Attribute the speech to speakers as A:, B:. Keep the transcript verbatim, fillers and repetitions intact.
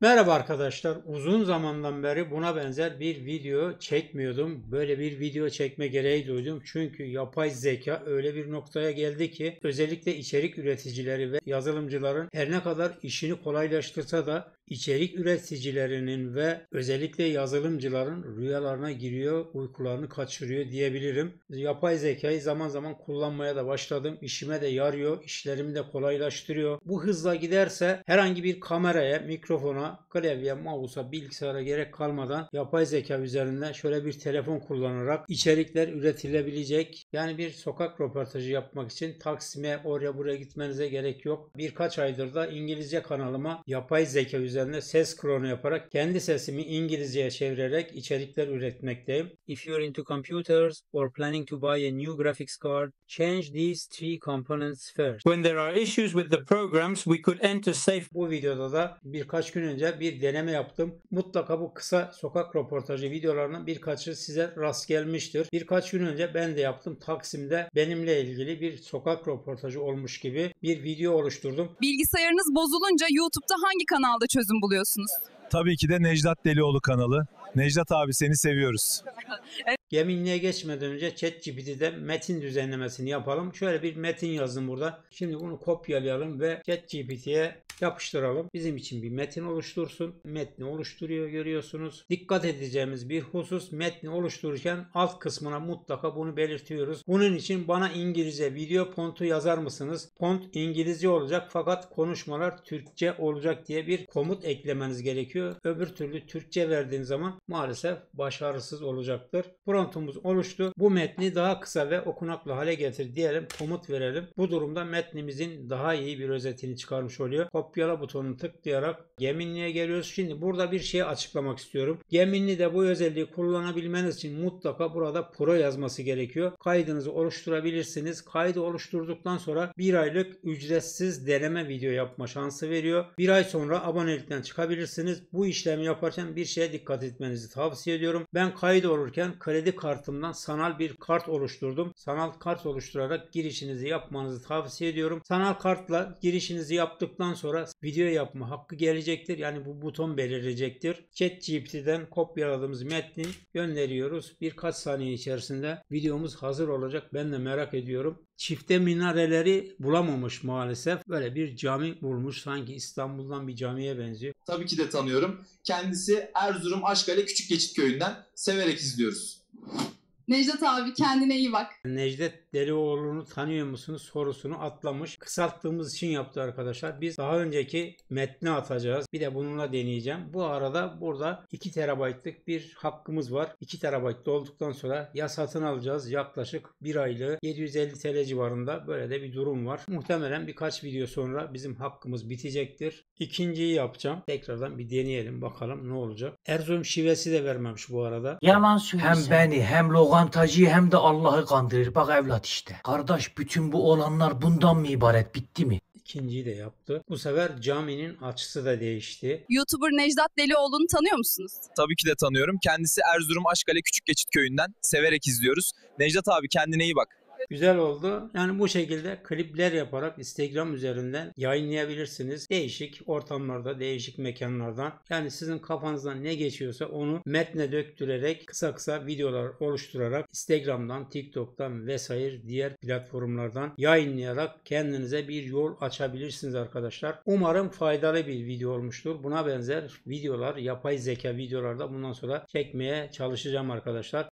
A: Merhaba arkadaşlar. Uzun zamandan beri buna benzer bir video çekmiyordum. Böyle bir video çekme gereği duydum. Çünkü yapay zeka öyle bir noktaya geldi ki özellikle içerik üreticileri ve yazılımcıların her ne kadar işini kolaylaştırsa da içerik üreticilerinin ve özellikle yazılımcıların rüyalarına giriyor, uykularını kaçırıyor diyebilirim. Yapay zekayı zaman zaman kullanmaya da başladım. İşime de yarıyor, işlerimi de kolaylaştırıyor. Bu hızla giderse herhangi bir kameraya, mikrofona, klavye, mouse'a, bilgisayara gerek kalmadan yapay zeka üzerinden şöyle bir telefon kullanarak içerikler üretilebilecek. Yani bir sokak röportajı yapmak için Taksim'e, oraya buraya gitmenize gerek yok. Birkaç aydır da İngilizce kanalıma yapay zeka üzerine ses klonu yaparak kendi sesimi İngilizceye çevirerek içerikler üretmekteyim. If you're into computers or planning to buy a new graphics card, change these three components first. When there are issues with the programs, we could enter safe. Bu videoda da birkaç gün önce bir deneme yaptım. Mutlaka bu kısa sokak röportajı videolarının birkaçı size rast gelmiştir. Birkaç gün önce ben de yaptım. Taksim'de benimle ilgili bir sokak röportajı olmuş gibi bir video oluşturdum.
B: Bilgisayarınız bozulunca YouTube'da hangi kanalda çözüm buluyorsunuz?
C: Tabii ki de Necdet Delioğlu kanalı. Necdet abi seni seviyoruz.
A: Geminliğe geçmeden önce ChatGPT'de metin düzenlemesini yapalım. Şöyle bir metin yazdım burada. Şimdi bunu kopyalayalım ve ChatGPT'ye yapıştıralım. Bizim için bir metin oluştursun. Metni oluşturuyor, görüyorsunuz. Dikkat edeceğimiz bir husus, metni oluştururken alt kısmına mutlaka bunu belirtiyoruz. Bunun için bana İngilizce video fontu yazar mısınız? Font İngilizce olacak fakat konuşmalar Türkçe olacak diye bir komut eklemeniz gerekiyor. Öbür türlü Türkçe verdiğin zaman maalesef başarısız olacaktır. Promptumuz oluştu. Bu metni daha kısa ve okunaklı hale getir diyelim. Komut verelim. Bu durumda metnimizin daha iyi bir özetini çıkarmış oluyor. Kopyala butonunu tıklayarak Geminli'ye geliyoruz. Şimdi burada bir şey açıklamak istiyorum. Geminli'de bu özelliği kullanabilmeniz için mutlaka burada Pro yazması gerekiyor. Kaydınızı oluşturabilirsiniz. Kaydı oluşturduktan sonra bir aylık ücretsiz deneme video yapma şansı veriyor. Bir ay sonra abonelikten çıkabilirsiniz. Bu işlemi yaparken bir şeye dikkat etmenizi tavsiye ediyorum. Ben kaydı olurken kredi kartımdan sanal bir kart oluşturdum. Sanal kart oluşturarak girişinizi yapmanızı tavsiye ediyorum. Sanal kartla girişinizi yaptıktan sonra video yapma hakkı gelecektir. Yani bu buton belirecektir. ChatGPT'den kopyaladığımız metni gönderiyoruz. Birkaç saniye içerisinde videomuz hazır olacak. Ben de merak ediyorum. Çifte minareleri bulamamış maalesef. Böyle bir cami bulmuş. Sanki İstanbul'dan bir camiye benziyor.
D: Tabii ki de tanıyorum. Kendisi Erzurum Aşkale Küçükgeçit Köyü'nden, severek izliyoruz.
B: Necdet abi kendine iyi bak.
A: Necdet Delioğlu'nu tanıyor musunuz sorusunu atlamış. Kısalttığımız için yaptı arkadaşlar. Biz daha önceki metni atacağız. Bir de bununla deneyeceğim. Bu arada burada iki terabaytlık bir hakkımız var. iki terabayt dolduktan sonra ya satın alacağız yaklaşık bir aylığı yedi yüz elli T L civarında, böyle de bir durum var. Muhtemelen birkaç video sonra bizim hakkımız bitecektir. İkinciyi yapacağım. Tekrardan bir deneyelim bakalım ne olacak. Erzurum şivesi de vermemiş bu arada.
E: Yalan söylüyor. Hem beni hem lokantacıyı hem de Allah'ı kandırır. Bak evlat işte. Kardeş bütün bu olanlar bundan mı ibaret? Bitti mi?
A: İkinciyi de yaptı. Bu sefer caminin açısı da değişti.
B: YouTuber Necdet Delioğlu'nu tanıyor musunuz?
C: Tabii ki de tanıyorum. Kendisi Erzurum Aşkale Küçükgeçit Köyü'nden, severek izliyoruz. Necdet abi kendine iyi bak.
A: Güzel oldu. Yani bu şekilde klipler yaparak Instagram üzerinden yayınlayabilirsiniz. Değişik ortamlarda, değişik mekanlardan. Yani sizin kafanızdan ne geçiyorsa onu metne döktürerek kısa kısa videolar oluşturarak Instagram'dan, TikTok'tan vesaire diğer platformlardan yayınlayarak kendinize bir yol açabilirsiniz arkadaşlar. Umarım faydalı bir video olmuştur. Buna benzer videolar, yapay zeka videolarda bundan sonra çekmeye çalışacağım arkadaşlar.